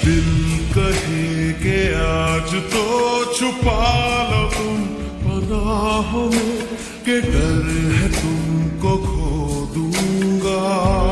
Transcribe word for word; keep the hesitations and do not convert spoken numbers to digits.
दिल कहे के आज तो छुपा लो तुम पनाहों में, के डर है तुमको खो दूंगा।